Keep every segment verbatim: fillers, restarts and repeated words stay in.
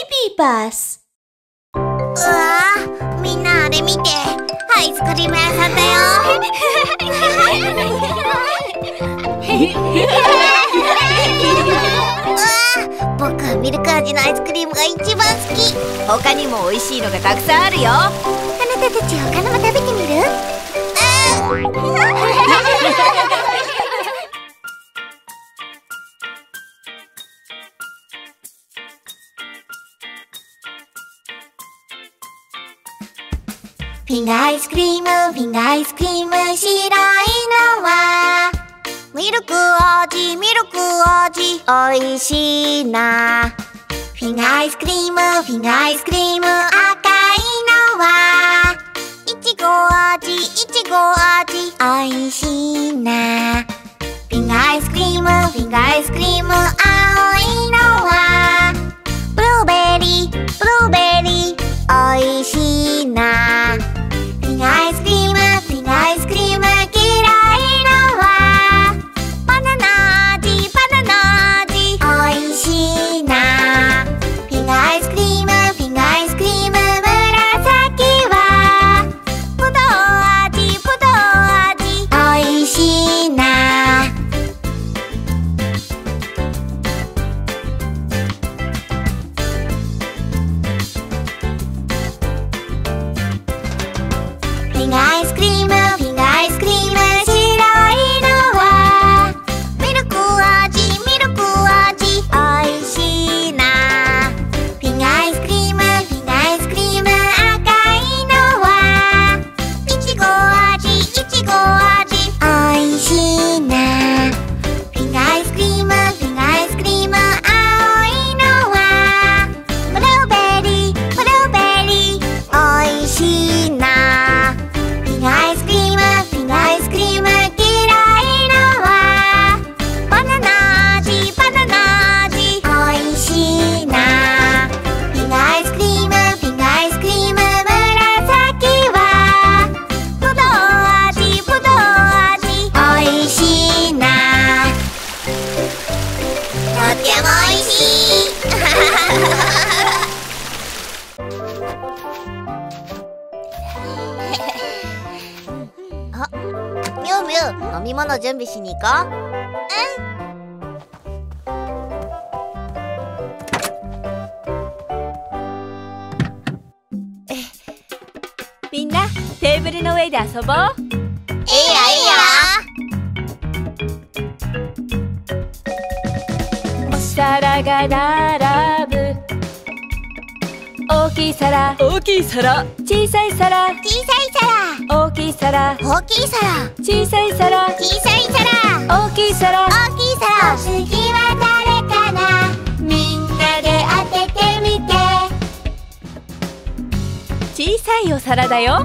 Baby Bus。 うわー、みんなあれ見て、アイスクリーム屋さんだよ。うわー、僕はミルク味のアイスクリームが一番好き。 他にも美味しいのがたくさんあるよ。 あなたたち他のも食べてみる？フィンガーアイスクリーム、フィンガーアイスクリーム、白いのはミルク味、ミルク味、おいしいな。フィンガーアイスクリーム、フィンガーアイスクリーム、赤いのはいちご味、いちご味、おいしいな。フィンガーアイスクリーム、フィンガーアイスクリーム、青いのはブルーベリー、ブルーベリー、おいしいな。フィンガーアイスクリーム、フィンガーアイスクリーム、黄色いのはバナナ味、バナナ味、おいしいな。フィンガーアイスクリーム、フィンガーアイスクリーム、紫はぶどう味、ぶどう味、おいしいな。フィンガーアイスクリーム、フィンガーアイスクリーム、白いのはミルク味、ミルク味、おいしいな。フィンガーアイスクリーム、フィンガーアイスクリーム、赤いのはいちご味、いちご味、おいしいな。フィンガーアイスクリーム、フィンガーアイスクリーム、青いのはブルーベリー、ブルーベリー、おいしいな。フィンガーアイスクリーム、フィンガーアイスクリーム、黄色いのはバナナ味、バナナ味、おいしいな。フィンガーアイスクリーム、フィンガーアイスクリーム、紫はぶどう味、ぶどう味、おいしいな。とってもおいしい。あ、みゅうみゅう、飲み物準備しに行こう。 みんなテーブルの上で遊ぼう。 いいよいいよ。 お皿が並ぶ。大きい皿、大きい皿、小さい皿、 小さい皿、 大きい皿、 大きい皿、 小さい皿、 小さい皿、 大きい皿、 大きい皿。お次は誰かな、みんなで当ててみて。 小さいお皿だよ。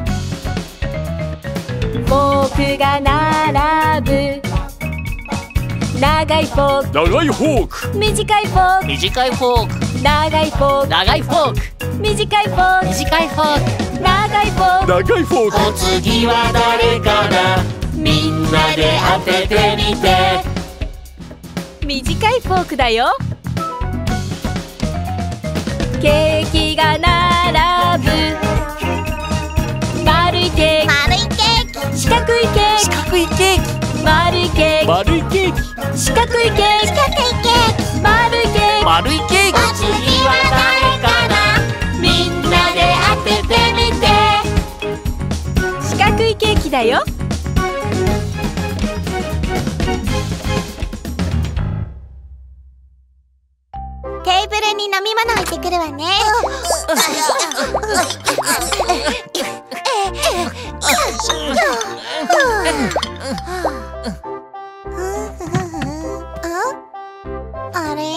フォークが並ぶ。長いフォーク、 長いフォーク、 短いフォーク、 短いフォーク、 長いフォーク、 長いフォーク、 短いフォーク、 短いフォーク、 長いフォーク。 長いフォーク。 お次は誰かな、みんなで当ててみて。 短いフォークだよ。ケーキが並ぶ。丸いケーキ、 丸いケーキ、 四角いケーキ、 四角いケーキ、 丸いケーキ、 丸いケーキ、 四角いケーキ、 四角いケーキ、 丸いケーキ。 丸いケーキ。 お次は誰かな、みんなで当ててみて。 四角いケーキだよ。 テーブルに飲み物置いてくるわね。あれ？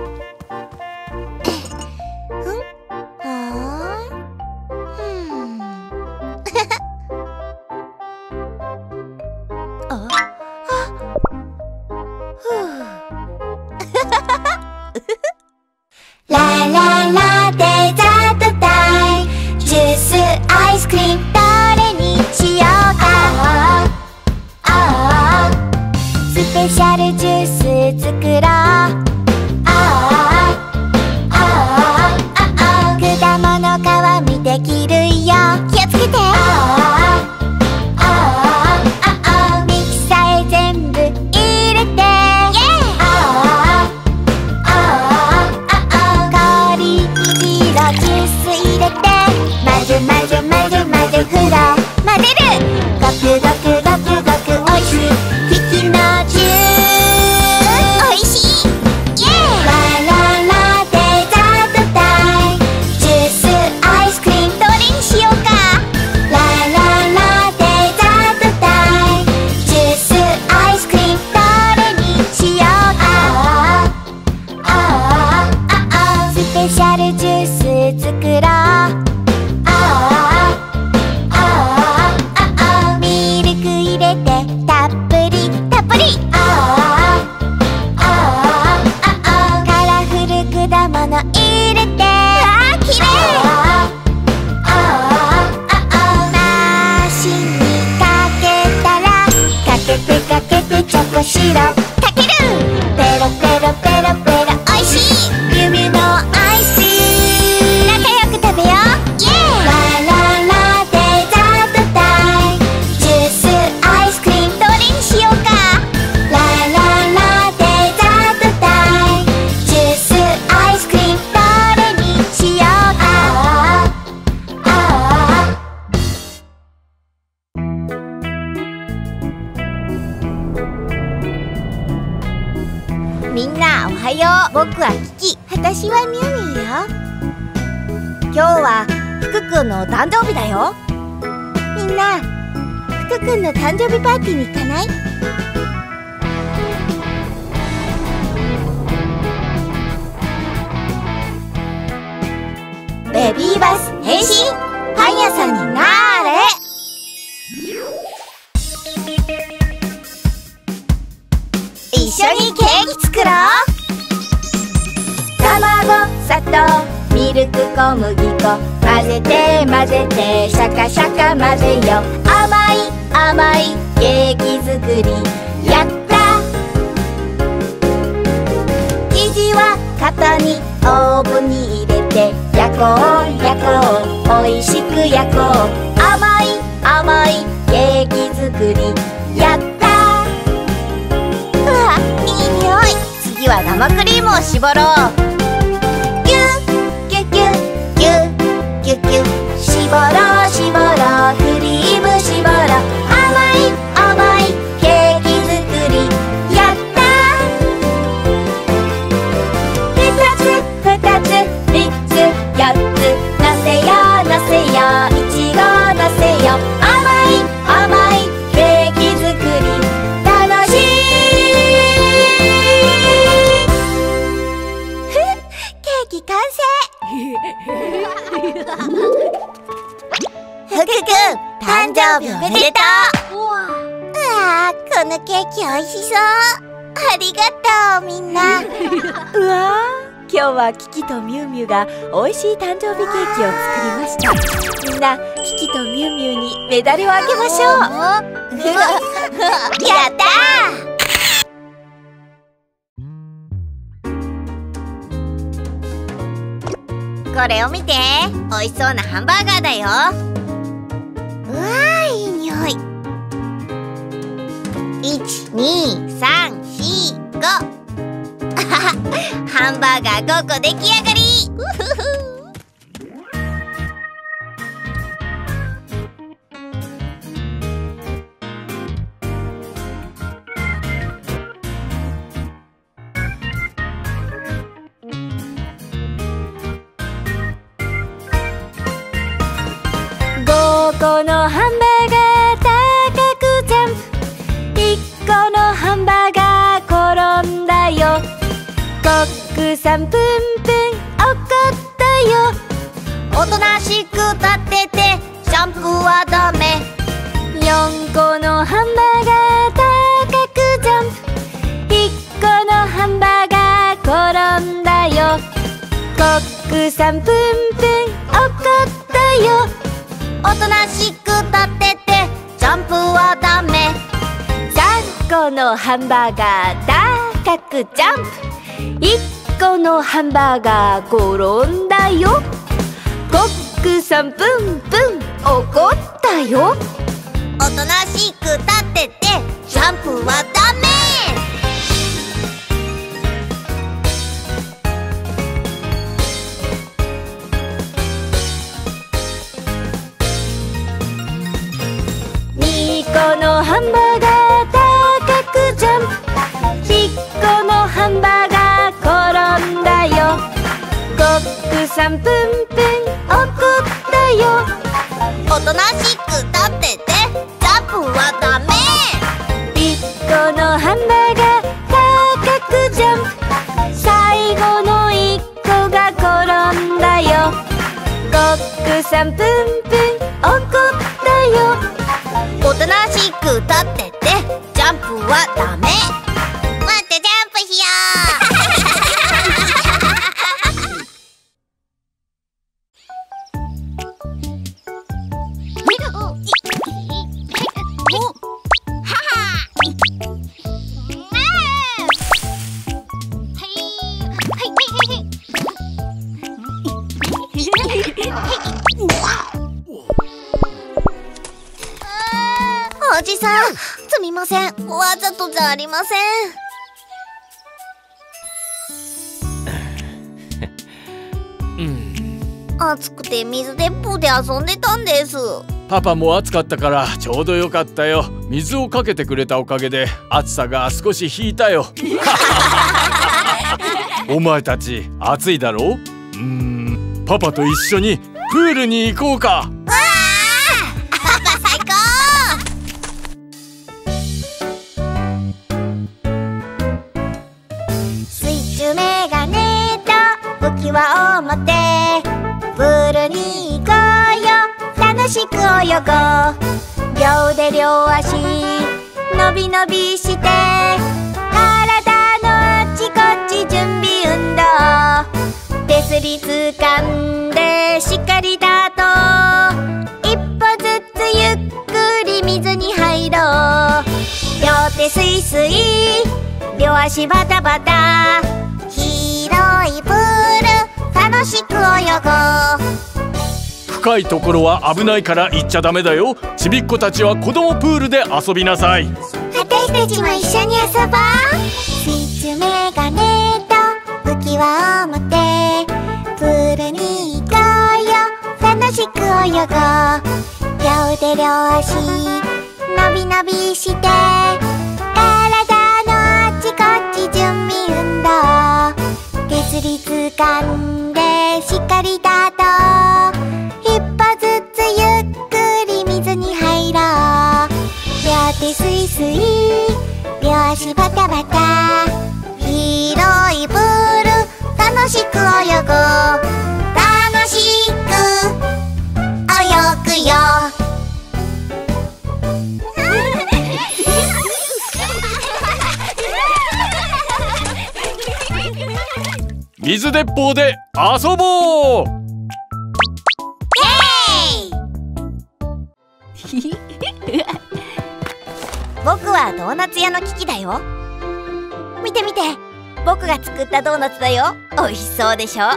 ラララデザートタイム、ジュースアイスクリームどれにしようか。スペシャルジュース作ろう。あああああろう。ああああああ、ミルク入れてたっぷりたっぷり。ああああああ、カラフル果物入れて、あーきれい。ああああ、梨にかけたら、かけてかけてチョコシロップかける。ペロペロペロペロおいしいミュウミュウのアイスクリーム。仲良く食べよう。イエーイ。ラララデザートタイム。ジュースアイスクリームどれにしようか。ラララデザートタイム。ジュースアイスクリームどれにしようか。ああああ、みんなおはよう。僕はキキ。私はミュウミュウよ。今日は福くんのお誕生日だよ。みんな、福くんの誕生日パーティーに行かない？ベビーバス変身パン屋さんになーれ。一緒にケーキ作ろう。卵、砂糖、ミルク、小麦粉、混ぜて混ぜてシャカシャカ混ぜよ。甘い甘いケーキ作りやった。生地は型にオーブンに入れて焼こう焼こう、おいしく焼こう。甘い甘いケーキ作りやった。うわ、いい匂い。次は生クリームを絞ろう。ギュッギュッギュッギュッギュッギュッ、絞ろう絞ろう、クリーム絞ろう。甘い甘いケーキ作りやった。ふたつふたつみっつよっつ、のせよのせよ、いちごのせよ。甘い甘いケーキ作り楽しい。ケーキ完成。福くん、誕生日おめでとう。うわー、このケーキおいしそう。ありがとうみんな。 うわー、今日はキキとミュウミュウが美味しい誕生日ケーキを作りました。みんな、キキとミュウミュウにメダルをあげましょう。 やったー。これを見て、美味しそうなハンバーガーだよ。うわー、いい匂い。いち、に、さん、し、ご。ハンバーガーごこ出来上がり。 ごこのハンバーガー高くジャンプ、いっこのハンバーガー転んだよ。コックさんプンプン怒ったよ。 おとなしく立っててシャンプーはダメ。 よんこのハンバーガー高くジャンプ、いっこのハンバーガー転んだよ。コックさんプンプン怒ったよ。 おとなしく立っててジャンプはダメ。 さんこのハンバーガー高くジャンプ、いっこのハンバーガー転んだよ。コックさんプンプン怒ったよ。 おとなしく立っててジャンプはダメ。 にこのハンバーガー高くジャンプ、いっこのハンバーガー転んだよ。コックさんプンプン怒ったよ。 おとなしく立っててジャンプはダメ。 いっこのハンバーガー高くジャンプ、最後のいっこが転んだよ。 さんプンプン怒ったよ。 おとなしく立っててジャンプはダメ。もっとジャンプしよおじさん、すみません。わざとじゃありません。暑くて水鉄砲で遊んでたんです。 パパも暑かったからちょうどよかったよ。水をかけてくれたおかげで暑さが少し引いたよ。お前たち暑いだろう。うーん、パパと一緒にプールに行こうか。 わあ、パパ最高。 水中メガネと浮き輪を持ってプールに行こうよ。楽しく泳ごう。両腕両足伸び伸びして体のあちこち準備運動。手すり掴んでしっかりだと一歩ずつゆっくり水に入ろう。両手スイスイ両足バタバタ。 広いプール楽しく泳ごう。 深いところは危ないから行っちゃダメだよ。ちびっ子たちは子供プールで遊びなさい。 私たちも一緒に遊ぼう。水中メガネと浮き輪を持ってプールに行こうよ。楽しく泳ごう。両腕両足伸び伸びして体のあちこち準備運動。手すり掴んでしっかりだと一歩ずつゆっくり水に入ろう。両手スイスイ両足バタバタ。広いプール楽しく泳ごう。楽しく泳ぐよ。 水鉄砲で遊ぼう。 僕はドーナツ屋のキキだよ。見て見て、僕が作ったドーナツだよ。美味しそうでしょ。は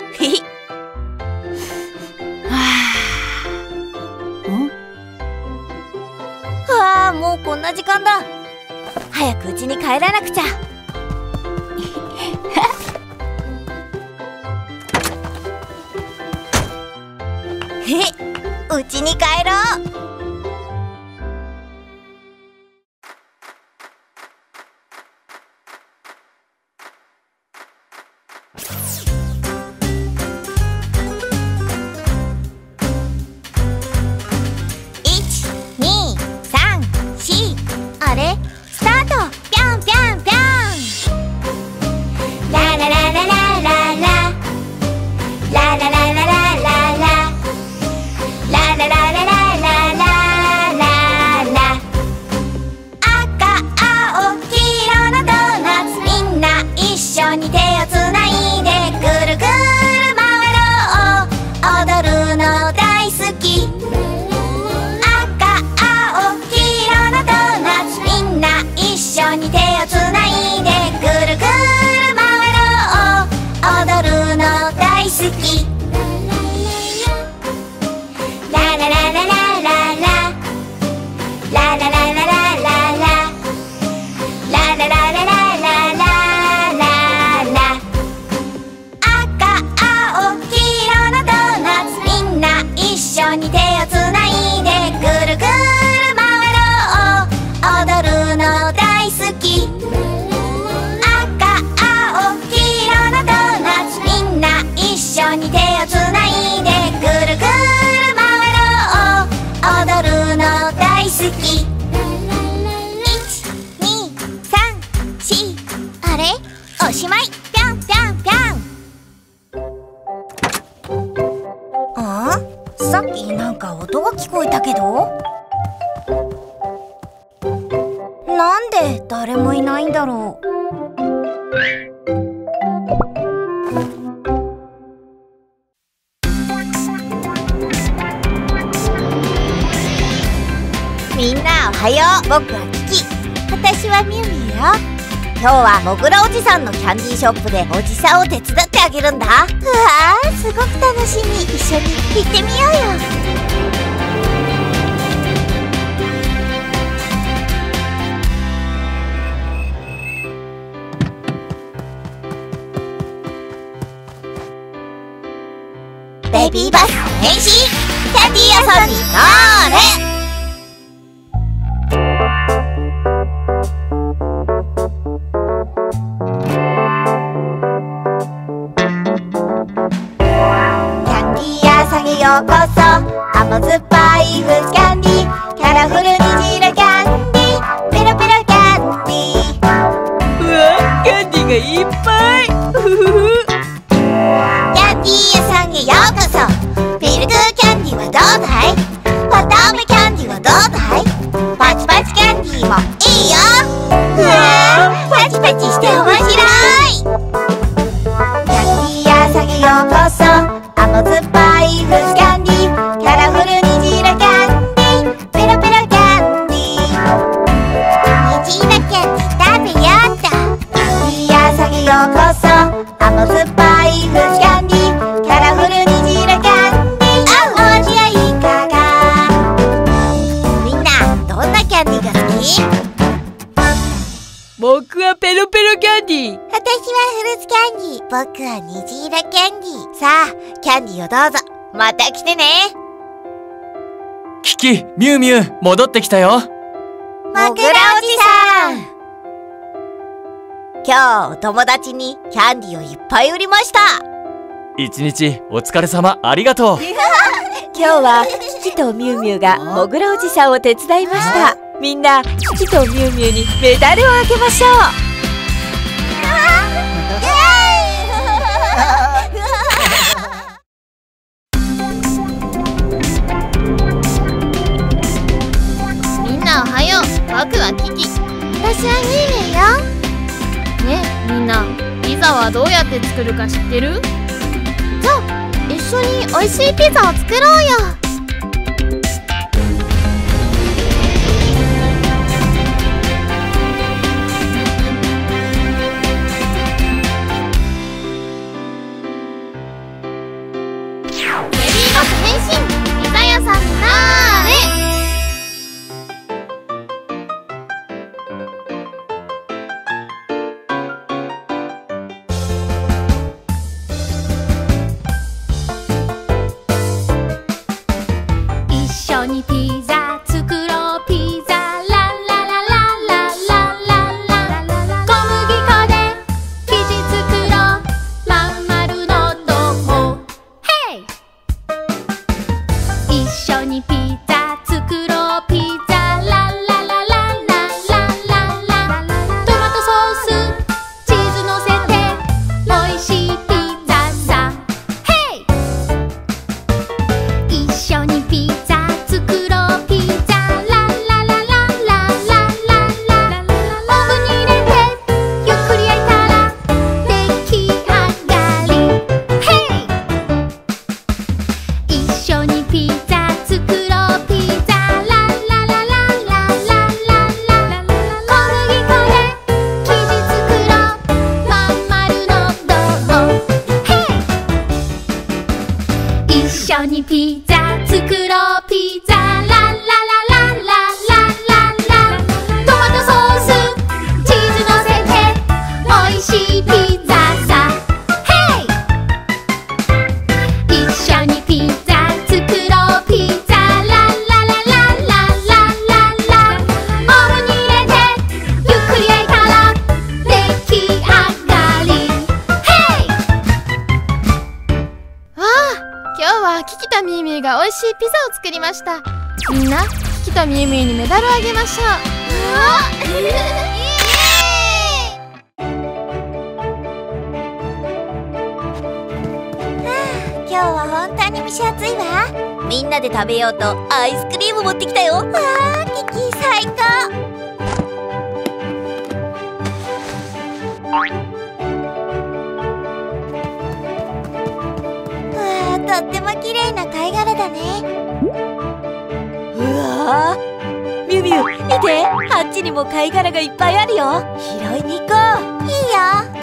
あ、もうこんな時間だ。早く家に帰らなくちゃ。へっ、家に帰ろう。 に手をさっきなんか音が聞こえたけど、なんで誰もいないんだろう。みんなおはよう。僕はキキ。私はミュウミュウよ。今日はモグラおじさんのキャンディーショップでおじさんを手伝ってあげるんだ。うわー、すごく楽しみ。一緒に行ってみようよ。ベビーバス変身、キャンディー屋さんになーれ。ようこそ、甘酸っぱいフルーツキャンディー、キャラフル虹色キャンディー、ペロペロキャンディー。 うわ、キャンディーがいっぱい。ふふふ。 キャンディー屋さんへようこそ。ミルクキャンディーはどうだい？わたあめキャンディーはどうだい？パチパチキャンディーもいいよ。うわー、パチパチして面白い。キャンディー屋さんへようこそ。甘酸っぱいフルーツキャンディー、キャラフル虹色キャンディー、ペロペロキャンディー。虹色キャンディー食べようっと。キャンディー屋さんへようこそ。甘酸っぱいフルーツキャンディー、キャラフル虹色キャンディー。お味はいかが？みんなどんなキャンディーが好き？ 僕はペロペロキャンディー。 私はフルーツキャンディー。僕は虹色キャンディー。さあ、キャンディーをどうぞ。また来てね。 キキ、ミュウミュウ、戻ってきたよ。 モグラおじさん。今日お友達にキャンディーをいっぱい売りました。 一日お疲れ様、ありがとう。 今日はキキとミュウミュウがモグラおじさんを手伝いました。みんなキキとミュウミュウにメダルをあげましょう。 みんなおはよう。僕はキキ。 私はミュウミュウよ。 ねえ、みんなピザはどうやって作るか知ってる？ じゃあ一緒に美味しいピザを作ろうよ。 が美味しいピザを作りました。みんなキキとミュウミュウにメダルをあげましょう。 今日は本当に蒸し暑いわ。 みんなで食べようとアイスクリーム持ってきたよ。わあ、キキ最高。わあ、とっても綺麗な貝殻だね。 うわー、ミュウミュウ見て、あっちにも貝殻がいっぱいあるよ。拾いに行こう。 いいよ。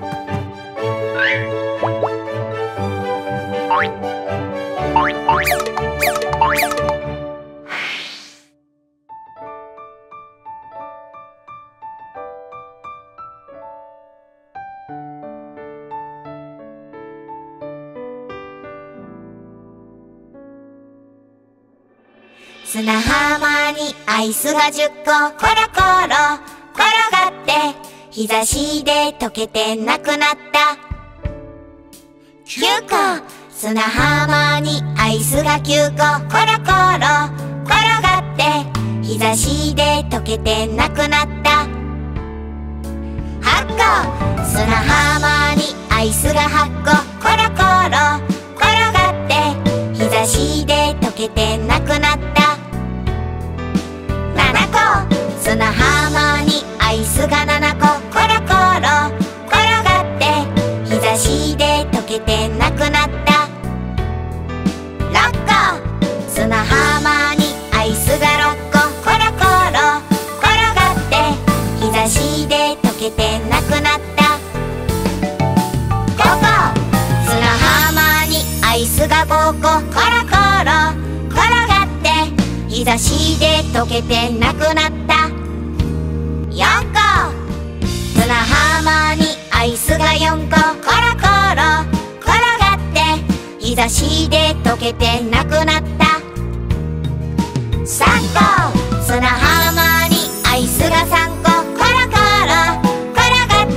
砂浜にアイスがじゅっこコロコロ転がって、日差しで溶けてなくなった。きゅうこ、砂浜にアイスがきゅうこコロコロ転がって、日差しで溶けてなくなった。はっこ、砂浜にアイスがはっこコロコロ転がって、日差しで溶けてなくなった。ななこ、砂浜にアイスがななこコロコロ転がって、日差しで溶けてなくなった。ろっこ、砂浜にアイスがろっこコロコロ転がって、日差しで溶けてなくなった。ごこ、砂浜にアイスがごこコロコロ転がって、日差しで溶けてなくなった。よんこ、砂浜にアイスがよんこコロコロ転がって、日差しで溶けてなくなった。さんこ、砂浜にアイスがさんこコロコロ転がって、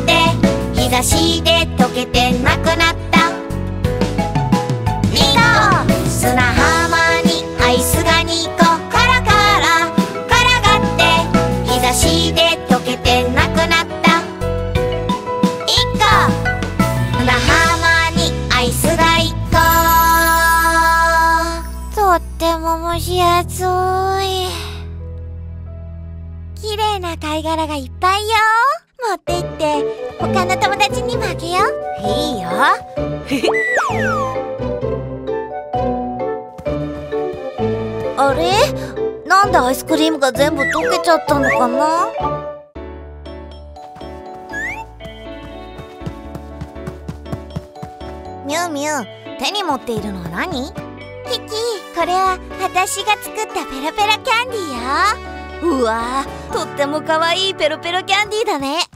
日差しで溶けてなくなった。にこ、砂浜にアイスがにこコロコロ転がって、日差しで溶けてなくなった。いっこ、砂浜にアイスがいっこ。とっても蒸し暑い。綺麗な貝殻がいっぱいよ。持って行って他の友達にもあげよう。いいよ。あれ？なんでアイスクリームが全部溶けちゃったのかな？ミュウミュウ、手に持っているのは何？キキ、これは私が作ったペロペロキャンディーよ。 うわー、とってもかわいいペロペロキャンディーだね。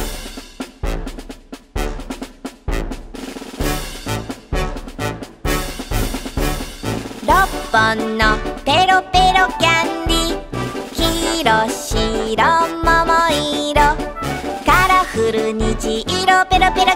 ろっぽんのペロペロキャンディー、白白桃色カラフル虹色ペロペロ